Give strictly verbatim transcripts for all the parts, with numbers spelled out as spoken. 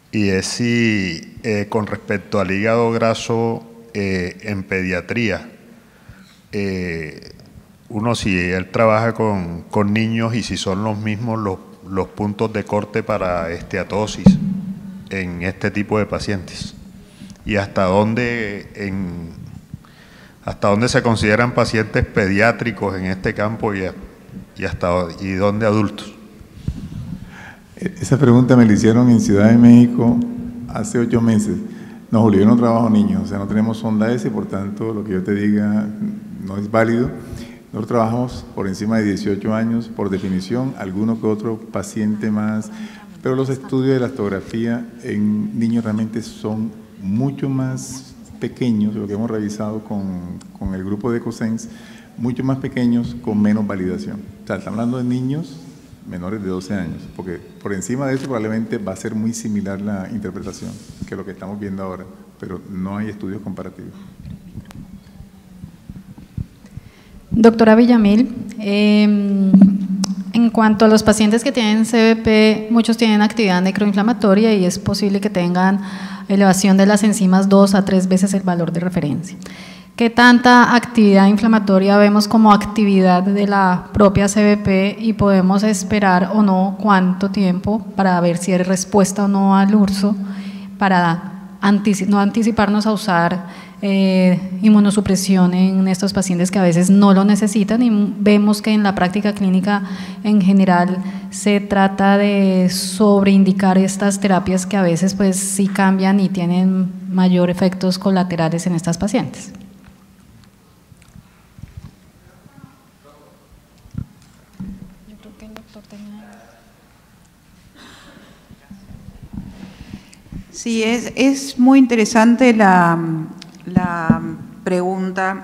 y es si eh, con respecto al hígado graso eh, en pediatría, eh, uno si él trabaja con, con niños y si son los mismos los, los puntos de corte para esteatosis en este tipo de pacientes, y hasta dónde, en, hasta dónde se consideran pacientes pediátricos en este campo y, y, hasta, y dónde adultos. Esa pregunta me la hicieron en Ciudad de México hace ocho meses. No, Julio, yo no trabajo niños, o sea, no tenemos sonda S, por tanto, lo que yo te diga no es válido. Nosotros trabajamos por encima de dieciocho años, por definición, alguno que otro paciente más, pero los estudios de elastografía en niños realmente son mucho más pequeños, lo que hemos revisado con, con el grupo de EcoSense, mucho más pequeños con menos validación. O sea, estamos hablando de niños menores de doce años, porque por encima de eso probablemente va a ser muy similar la interpretación que lo que estamos viendo ahora, pero no hay estudios comparativos. Doctora Villamil, eh, en cuanto a los pacientes que tienen C V P, muchos tienen actividad necroinflamatoria y es posible que tengan elevación de las enzimas dos a tres veces el valor de referencia. ¿Qué tanta actividad inflamatoria vemos como actividad de la propia C V P y podemos esperar o no cuánto tiempo para ver si hay respuesta o no al U R S O para anticip- no anticiparnos a usar eh, inmunosupresión en estos pacientes que a veces no lo necesitan? Y vemos que en la práctica clínica en general se trata de sobreindicar estas terapias que a veces pues sí cambian y tienen mayor efectos colaterales en estas pacientes. Sí, es, es muy interesante la, la pregunta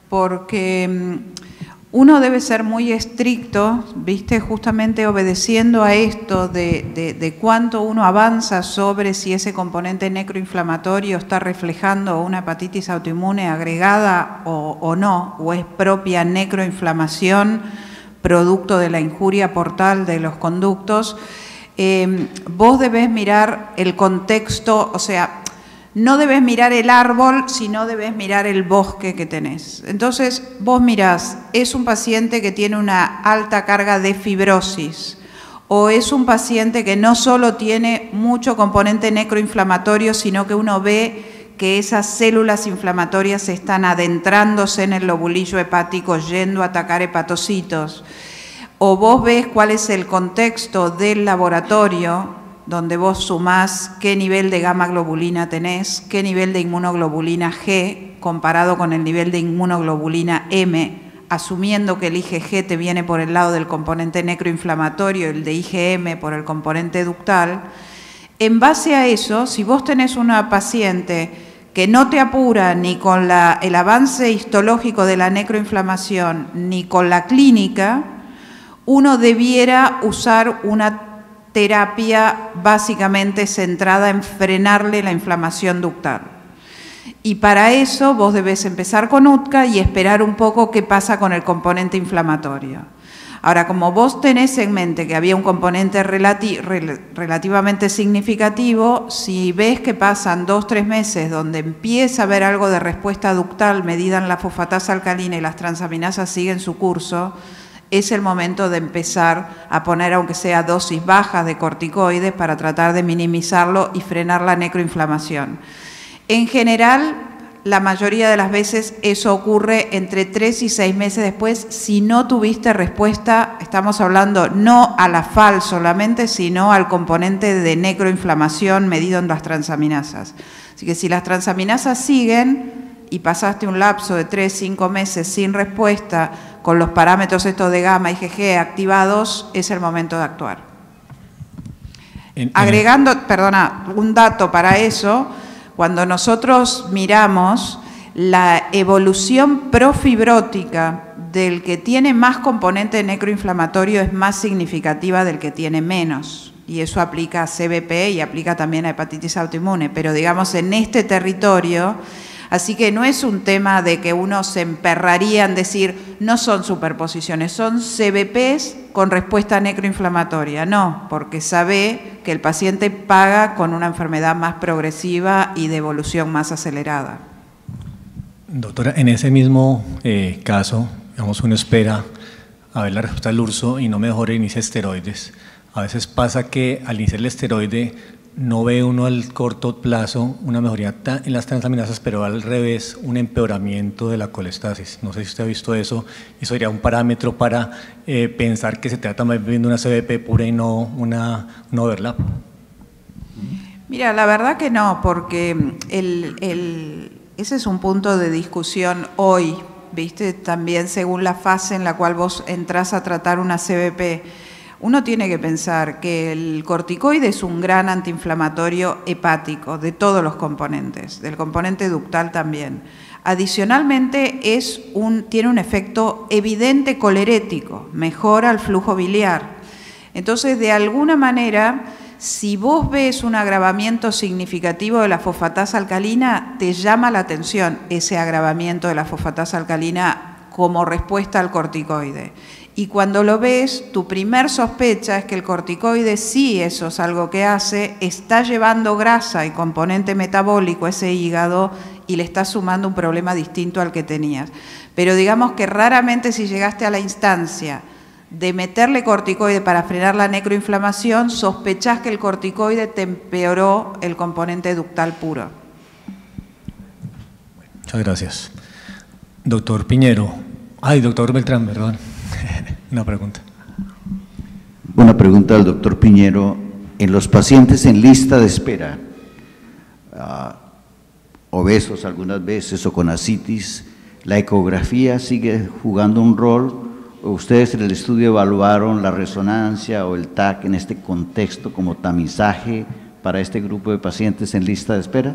porque uno debe ser muy estricto, ¿viste? Justamente obedeciendo a esto de, de, de cuánto uno avanza sobre si ese componente necroinflamatorio está reflejando una hepatitis autoinmune agregada o, o no, o es propia necroinflamación producto de la injuria portal de los conductos. Eh, vos debés mirar el contexto, o sea, no debés mirar el árbol, sino debés mirar el bosque que tenés. Entonces, vos mirás, es un paciente que tiene una alta carga de fibrosis, o es un paciente que no solo tiene mucho componente necroinflamatorio, sino que uno ve que esas células inflamatorias están adentrándose en el lobulillo hepático, yendo a atacar hepatocitos. O vos ves cuál es el contexto del laboratorio, donde vos sumás qué nivel de gamma globulina tenés, qué nivel de inmunoglobulina G comparado con el nivel de inmunoglobulina M, asumiendo que el I G G te viene por el lado del componente necroinflamatorio, el de I G M por el componente ductal. En base a eso, si vos tenés una paciente que no te apura ni con la, el avance histológico de la necroinflamación, ni con la clínica, uno debiera usar una terapia básicamente centrada en frenarle la inflamación ductal. Y para eso vos debés empezar con U T C A y esperar un poco qué pasa con el componente inflamatorio. Ahora, como vos tenés en mente que había un componente relati rel relativamente significativo, si ves que pasan dos, tres meses donde empieza a haber algo de respuesta ductal medida en la fosfatasa alcalina y las transaminasas siguen su curso, es el momento de empezar a poner, aunque sea dosis bajas de corticoides, para tratar de minimizarlo y frenar la necroinflamación. En general, la mayoría de las veces eso ocurre entre tres y seis meses después. Si no tuviste respuesta, estamos hablando no a la F A L solamente, sino al componente de necroinflamación medido en las transaminasas. Así que si las transaminasas siguen y pasaste un lapso de tres, cinco meses sin respuesta con los parámetros estos de gamma y I G G activados, es el momento de actuar. En, en Agregando, el... perdona, un dato para eso, cuando nosotros miramos la evolución profibrótica del que tiene más componente necroinflamatorio es más significativa del que tiene menos. Y eso aplica a C V P y aplica también a hepatitis autoinmune. Pero digamos, en este territorio Así que no es un tema de que uno se emperraría en decir, no son superposiciones, son C V Pes con respuesta necroinflamatoria. No, porque sabe que el paciente paga con una enfermedad más progresiva y de evolución más acelerada. Doctora, en ese mismo eh, caso, digamos, uno espera a ver la respuesta del U R S O y no mejora, inicia esteroides. A veces pasa que al iniciar el esteroide no ve uno al corto plazo una mejoría en las transaminasas, pero al revés, un empeoramiento de la colestasis. No sé si usted ha visto eso. Eso sería un parámetro para eh, pensar que se trata más bien de una C V P pura y no una no overlap. Mira, la verdad que no, porque el, el, ese es un punto de discusión hoy, ¿viste? También según la fase en la cual vos entrás a tratar una C V P. Uno tiene que pensar que el corticoide es un gran antiinflamatorio hepático de todos los componentes, del componente ductal también. Adicionalmente es un, tiene un efecto evidente colerético, mejora el flujo biliar. Entonces, de alguna manera, si vos ves un agravamiento significativo de la fosfatasa alcalina, te llama la atención ese agravamiento de la fosfatasa alcalina como respuesta al corticoide. Y cuando lo ves, tu primer sospecha es que el corticoide, sí, eso es algo que hace, está llevando grasa y componente metabólico a ese hígado y le está sumando un problema distinto al que tenías. Pero digamos que raramente si llegaste a la instancia de meterle corticoide para frenar la necroinflamación, sospechás que el corticoide te empeoró el componente ductal puro. Muchas gracias. Doctor Piñero. Ay, doctor Beltrán, perdón. Una pregunta. Una pregunta al doctor Piñero. En los pacientes en lista de espera, uh, obesos algunas veces o con ascitis, ¿la ecografía sigue jugando un rol? ¿Ustedes en el estudio evaluaron la resonancia o el T A C en este contexto como tamizaje para este grupo de pacientes en lista de espera?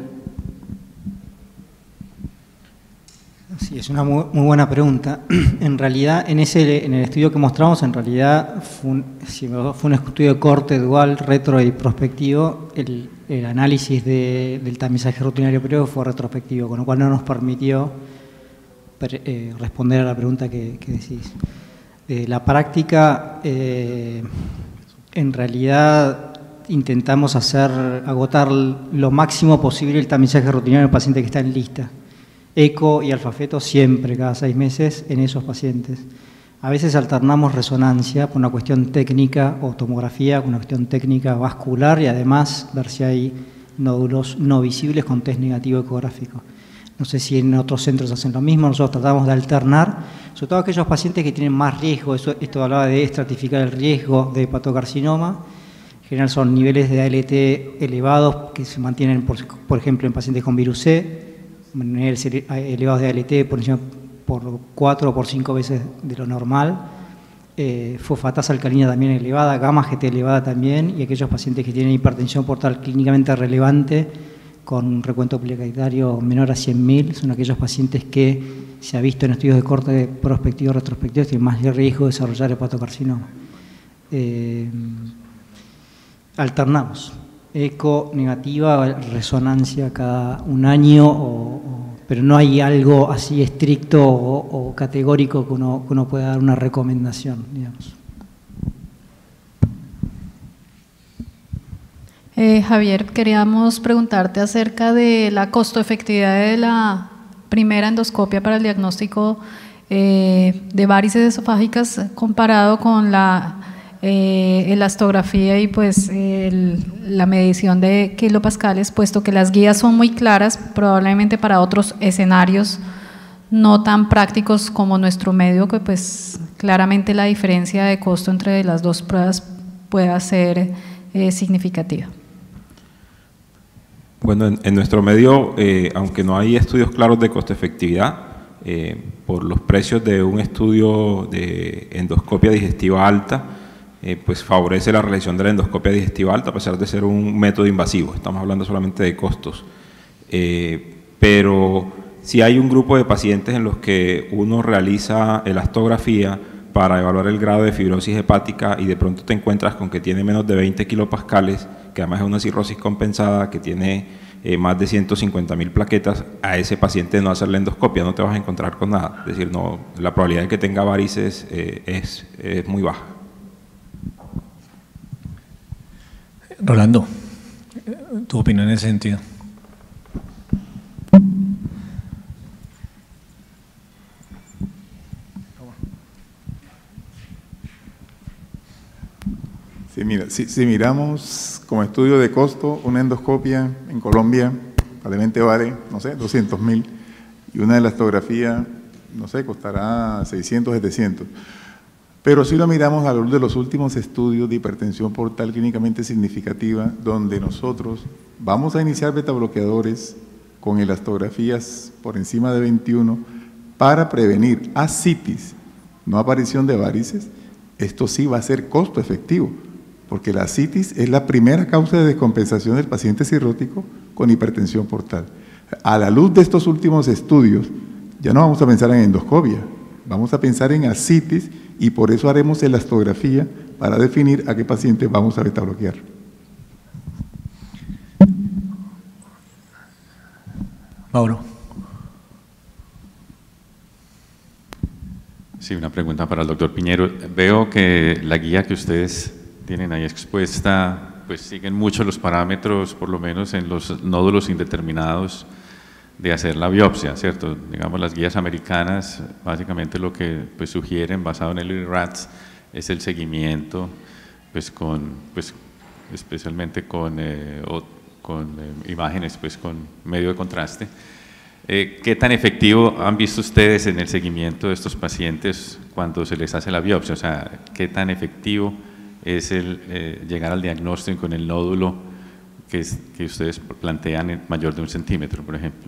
Sí, es una muy, muy buena pregunta. En realidad, en, ese, en el estudio que mostramos, en realidad fue un, fue un estudio de corte dual, retro y prospectivo. El, el análisis de, del tamizaje rutinario previo fue retrospectivo, con lo cual no nos permitió per, eh, responder a la pregunta que, que decís. Eh, la práctica, eh, en realidad, intentamos hacer, agotar lo máximo posible el tamizaje rutinario del paciente que está en lista. Eco y alfafeto siempre, cada seis meses, en esos pacientes. A veces alternamos resonancia por una cuestión técnica o tomografía, con una cuestión técnica vascular y además ver si hay nódulos no visibles con test negativo ecográfico. No sé si en otros centros hacen lo mismo, nosotros tratamos de alternar, sobre todo aquellos pacientes que tienen más riesgo. Eso, esto hablaba de estratificar el riesgo de hepatocarcinoma. En general son niveles de A L T elevados que se mantienen, por, por ejemplo, en pacientes con virus C, niveles elevados de A L T por encima por cuatro o por cinco veces de lo normal, eh, fosfatasa alcalina también elevada, gamma G T elevada también, y aquellos pacientes que tienen hipertensión portal clínicamente relevante con un recuento plateletario menor a cien mil, son aquellos pacientes que se ha visto en estudios de corte prospectivo y retrospectivo tienen más riesgo de desarrollar hepatocarcinoma. Eh, alternamos. Eco negativa, resonancia cada un año, o, o, pero no hay algo así estricto o, o categórico que uno, que uno pueda dar una recomendación, digamos. Eh, Javier, queríamos preguntarte acerca de la costo-efectividad de la primera endoscopia para el diagnóstico eh, de varices esofágicas comparado con la Eh, elastografía y pues el, la medición de kilopascales, puesto que las guías son muy claras, probablemente para otros escenarios no tan prácticos como nuestro medio, que pues claramente la diferencia de costo entre las dos pruebas pueda ser eh, significativa. Bueno, en, en nuestro medio, eh, aunque no hay estudios claros de costo-efectividad, eh, por los precios de un estudio de endoscopia digestiva alta, Eh, pues favorece la realización de la endoscopia digestiva alta, a pesar de ser un método invasivo. Estamos hablando solamente de costos. Eh, pero si hay un grupo de pacientes en los que uno realiza elastografía para evaluar el grado de fibrosis hepática y de pronto te encuentras con que tiene menos de veinte kilopascales, que además es una cirrosis compensada, que tiene eh, más de ciento cincuenta mil plaquetas, a ese paciente no hacerle endoscopia, no te vas a encontrar con nada. Es decir, no, la probabilidad de que tenga varices eh, es, es muy baja. Rolando, tu opinión en ese sentido. Sí, mira, si, si miramos como estudio de costo, una endoscopia en Colombia probablemente vale, no sé, doscientos mil, y una elastografía, no sé, costará seiscientos, setecientos. Pero si lo miramos a la luz de los últimos estudios de hipertensión portal clínicamente significativa, donde nosotros vamos a iniciar betabloqueadores con elastografías por encima de veintiuno para prevenir ascitis, no aparición de varices, esto sí va a ser costo efectivo, porque la ascitis es la primera causa de descompensación del paciente cirrótico con hipertensión portal. A la luz de estos últimos estudios, ya no vamos a pensar en endoscopia, vamos a pensar en ascitis, y por eso haremos elastografía para definir a qué paciente vamos a betabloquear. Mauro. Sí, una pregunta para el doctor Piñero. Veo que la guía que ustedes tienen ahí expuesta, pues siguen mucho los parámetros, por lo menos en los nódulos indeterminados, de hacer la biopsia, ¿cierto? Digamos, las guías americanas, básicamente lo que pues, sugieren, basado en el I R A T S, es el seguimiento, pues con, pues, especialmente con, eh, o, con eh, imágenes, pues con medio de contraste. Eh, ¿Qué tan efectivo han visto ustedes en el seguimiento de estos pacientes cuando se les hace la biopsia? O sea, ¿qué tan efectivo es el eh, llegar al diagnóstico con el nódulo que, es, que ustedes plantean en mayor de un centímetro, por ejemplo?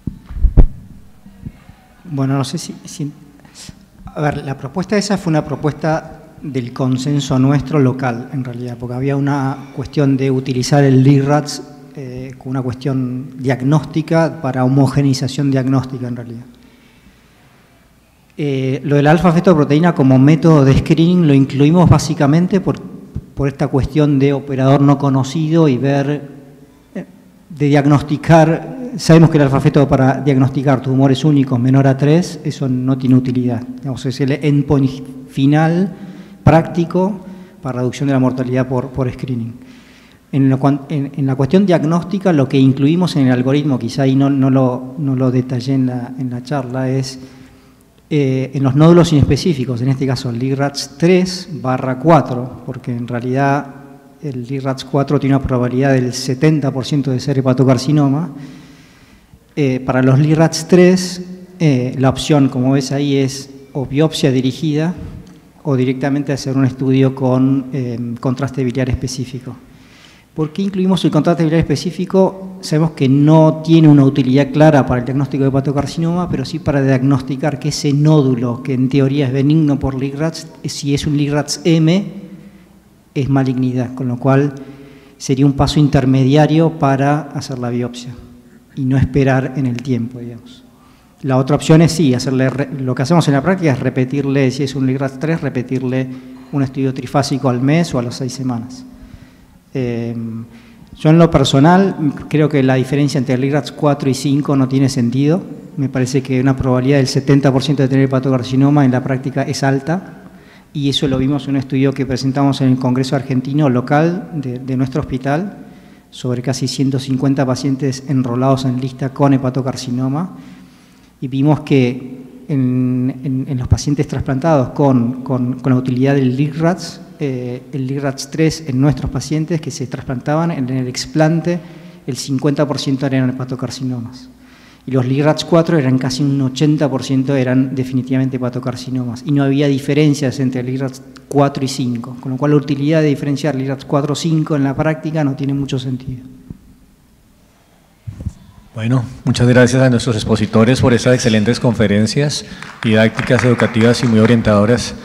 Bueno, no sé si, si… A ver, la propuesta esa fue una propuesta del consenso nuestro local, en realidad, porque había una cuestión de utilizar el I R A T S eh, como una cuestión diagnóstica para homogenización diagnóstica, en realidad. Eh, lo del alfa-fetoproteína como método de screening lo incluimos básicamente por, por esta cuestión de operador no conocido y ver, eh, de diagnosticar. Sabemos que el alfa-feto para diagnosticar tumores únicos menor a tres, eso no tiene utilidad. Digamos, es el endpoint final práctico para reducción de la mortalidad por, por screening. En, lo, en, en la cuestión diagnóstica, lo que incluimos en el algoritmo, quizá ahí no, no, lo, no lo detallé en la, en la charla, es eh, en los nódulos inespecíficos, en este caso el I R A T S tres barra cuatro, porque en realidad el I R A T S cuatro tiene una probabilidad del setenta por ciento de ser hepatocarcinoma. Eh, para los I R A T S tres, eh, la opción, como ves ahí, es o biopsia dirigida o directamente hacer un estudio con eh, contraste biliar específico. ¿Por qué incluimos el contraste biliar específico? Sabemos que no tiene una utilidad clara para el diagnóstico de hepatocarcinoma, pero sí para diagnosticar que ese nódulo, que en teoría es benigno por el I R A T S, si es un I R A T S M, es malignidad, con lo cual sería un paso intermediario para hacer la biopsia y no esperar en el tiempo, digamos. La otra opción es sí, hacerle, lo que hacemos en la práctica es repetirle, si es un I R A T S tres, repetirle un estudio trifásico al mes o a las seis semanas. Eh, yo en lo personal creo que la diferencia entre el I R A T S cuatro y cinco no tiene sentido. Me parece que una probabilidad del setenta por ciento de tener hepatocarcinoma en la práctica es alta, y eso lo vimos en un estudio que presentamos en el Congreso Argentino local de, de nuestro hospital, sobre casi ciento cincuenta pacientes enrolados en lista con hepatocarcinoma, y vimos que en, en, en los pacientes trasplantados con, con, con la utilidad del I R A T S, eh, el I R A T S tres en nuestros pacientes que se trasplantaban, en el explante el cincuenta por ciento eran hepatocarcinomas. Y los I R A T S cuatro eran casi un ochenta por ciento, eran definitivamente hepatocarcinomas. Y no había diferencias entre el I R A T S cuatro y cinco, con lo cual la utilidad de diferenciar el I R A T S cuatro o cinco en la práctica no tiene mucho sentido. Bueno, muchas gracias a nuestros expositores por estas excelentes conferencias didácticas, educativas y muy orientadoras